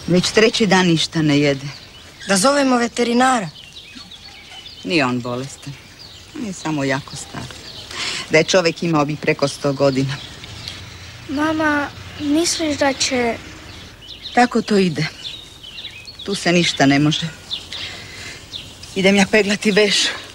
Već 3. dan ništa ne jede. Da zovemo veterinara. Nije on bolestan. On je samo jako star. Da je čovjek imao bi preko 100 godina. Mama, misliš da će... Tako to ide. Tu se ništa ne može. Idem ja peglati veš.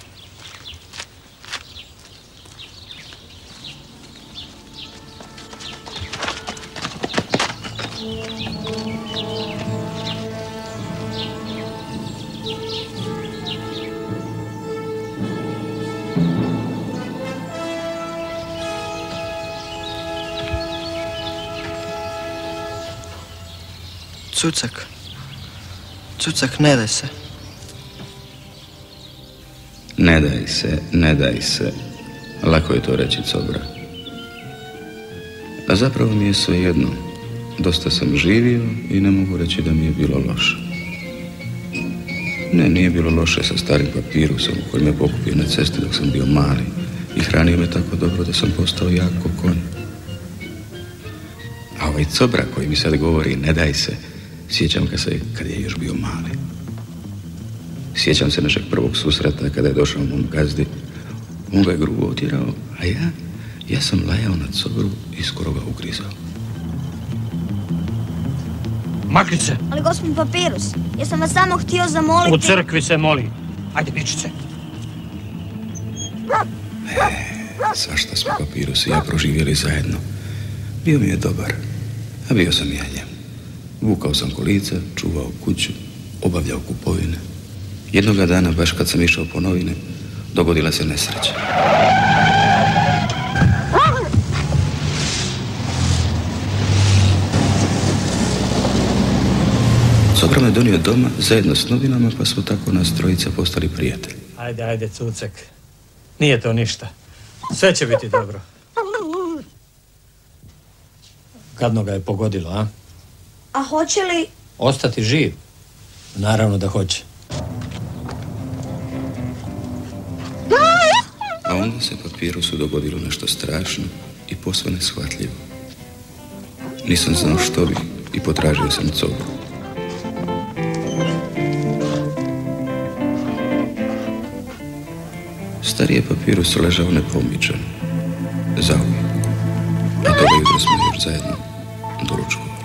Cucak. Cucak, ne daj se. Ne daj se, ne daj se. Lako je to reći, Cobra. A zapravo mi je svejedno. Dosta sam živio i ne mogu reći da mi je bilo loše. Ne, nije bilo loše sa starim papirusom koji me pokupio na cesti dok sam bio mali i hranio me tako dobro da sam postao jak ko konj. A ovaj Cobra koji mi sad govori ne daj se, sjećam ga se kad je još bio mali. Sjećam se našeg prvog susreta kada je došao mom gazdi. On ga je grubo otjerao, a ja sam lajao na Cobru i skoro ga ugrizao. Makni se! Ali gospodin Papirus, ja sam vas samo htio zamoliti... U crkvi se moli. Ajde, pičice. Svašta smo Papirus i ja proživjeli zajedno. Bio mi je dobar, a bio sam ja njemu. Vukao sam kolica, čuvao kuću, obavljao kupovine. Jednoga dana, baš kad sam išao po novine, dogodila se nesreća. Cobra me donio doma zajedno s novinama, pa smo tako nas trojica postali prijatelji. Ajde, Cucek. Nije to ništa. Sve će biti dobro. Gadno ga je pogodilo, a? A hoće li... Ostati živ? Naravno da hoće. A onda se Papirusu dogodilo nešto strašno i posve neshvatljivo. Nisam znao što bi i potražio sam Cobru. Stari je Papirus ležao nepomičan, zauvijek. A toga jutra smo još zajedno doručkovali.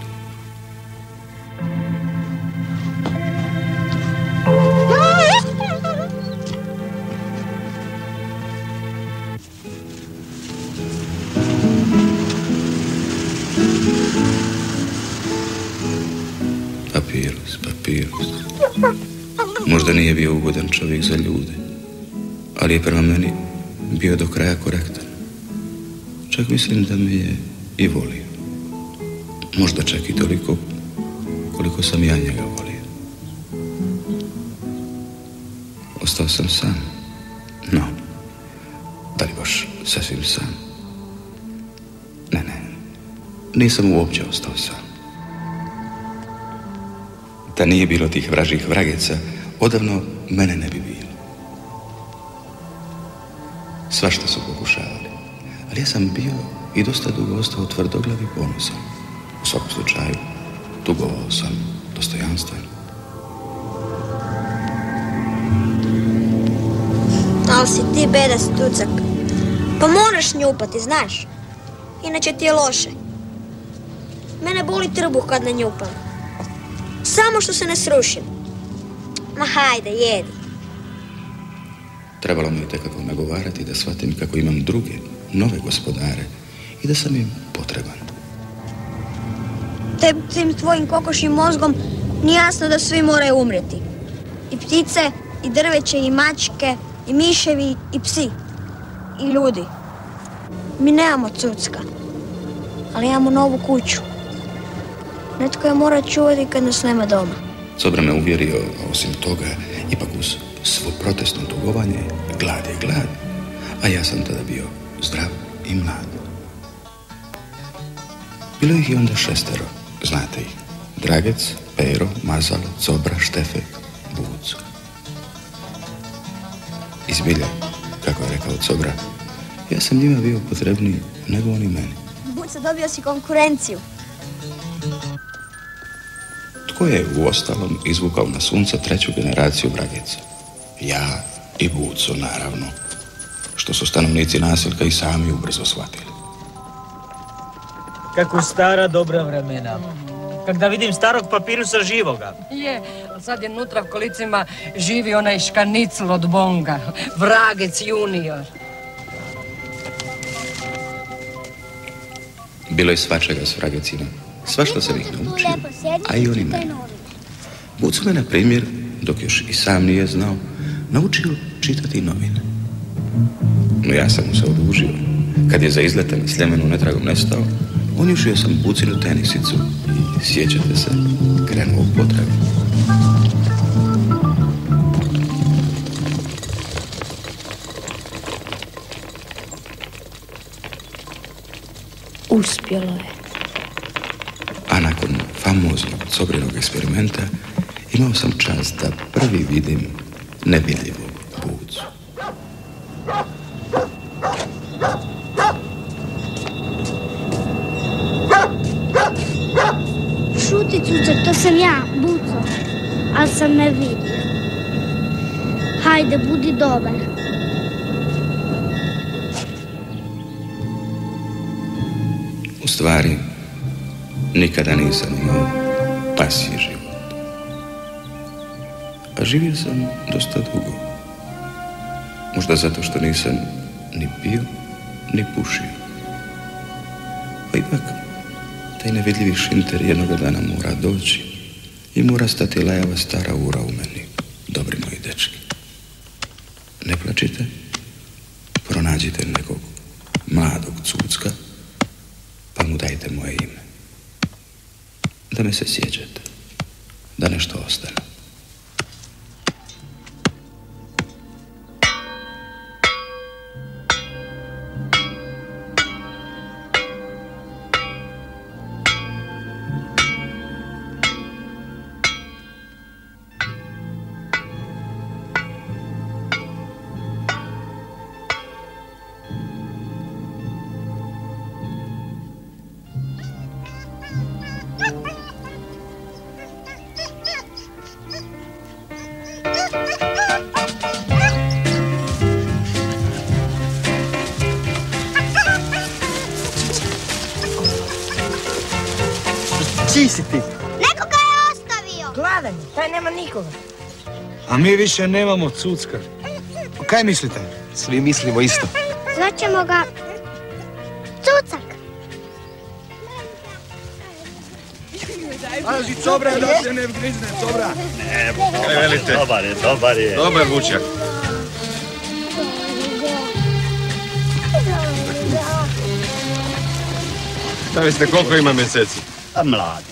Papirus. Možda nije bio ugodan čovjek za ljude, ali je prema meni bio do kraja korektan. Čak mislim da me je i volio. Možda čak i toliko koliko sam ja njega volio. Ostao sam sam. No, da li baš sasvim sam? Ne, nisam uopće ostao sam. Da nije bilo tih vražih vrageca, odavno mene ne bi bilo. Svašta su pokušavali, ali ja sam bio i dosta dugo ostao tvrdoglav i ponosan. U svakom slučaju, tugovao sam dostojanstveno. Ali si ti bedas, Tucak. Pa moraš njupati, znaš. Inače ti je loše. Mene boli trbuh kad ne njupam. Samo što se ne srušim. Ma hajde, jedi. Trebalo mi je tekako nagovarati da shvatim kako imam druge, nove gospodare i da sam im potreban. Tim tvojim kokošim mozgom nije jasno da svi moraju umrijeti. I ptice, i drveće, i mačke, i miševi, i psi. I ljudi. Mi nemamo Cucka, ali imamo novu kuću. Netko je mora čuvati kad nas nema doma. Cobra me uvjerio, a osim toga, ipak uz svo protestno tugovanje, glad je glad, a ja sam tada bio zdrav i mlad. Bilo ih je onda 6, znate ih. Dragec, Pero, Mazal, Cobra, Štefek, Buc. Izbilja, kako je rekao Cobra, ja sam njima bio potrebniji nego oni meni. Buca, dobio si konkurenciju. Ko je uostalom izvukao na sunce 3. generaciju Brageca? Ja i Buco, naravno. Što su stanovnici naseljka i sami ubrzo shvatili. Kako stara dobra vremena. Kak da vidim starog papirusa živoga. Je, sad je nutra v kolicima živi onaj škanicl od bonga. Vragec junior. Bilo je svačega s Vragecima. Svašta sam ih naučio, a i oni mene. Buco me, na primjer, dok još i sam nije znao, naučio čitati novine. No ja sam mu se odužio. Kad je za izlete na Sljemenu netragom nestao, onjušio sam Bucinu tenisicu i, sjećate se, krenuo u potragu. Uspjelo je. A nakon famoznog Cobrinog eksperimenta imao sam čast da prvi vidim nevidljivog Bucu. Šuti, Cucak, to sam ja, Buco, ali sam nevidljiv. Hajde, budi dobar. U stvari, nikada nisam imao pasji život. A živio sam dosta dugo. Možda zato što nisam ni pio, ni pušio. Pa ipak, taj nevidljivi šinter jednoga dana mora doći i mora stati lajava stara ura u meni, dobri moji dečki. Ne plačite, pronađite nekog mladog cucka, pa mu dajte moje ime. Da me se sjećate, da nešto ostane. Čiji si ti? Nekoga je ostavio. Gladan je, taj nema nikoga. A mi više nemamo cucka. Kaj mislite? Svi mislimo isto. Zvaćemo ga Cucak. Pazi, Cobra, da se ne vgrizne, Cobra. Kaj velite? Dobar je. Dobar vučak. Da mislite koliko ima mjeseci? A mlad.